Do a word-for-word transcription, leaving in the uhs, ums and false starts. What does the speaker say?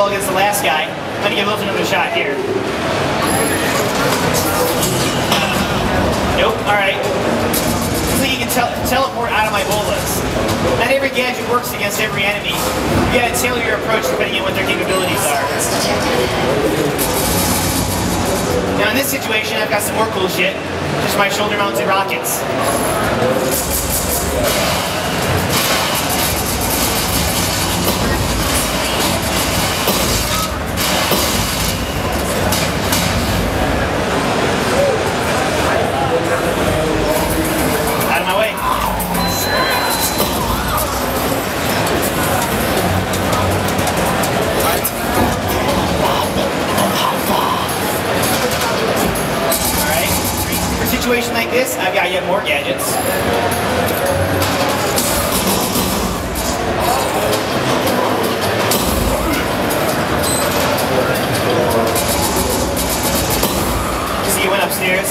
well against the last guy. I'm going to give those another shot here. Nope, alright. Looks like you can tel teleport out of my bolas. Not every gadget works against every enemy. You gotta tailor your approach depending on what their capabilities are. Now in this situation, I've got some more cool shit. Just my shoulder-mounted rockets. Out of my way. Alright. For a situation like this, I've got yet more gadgets. See, you went upstairs.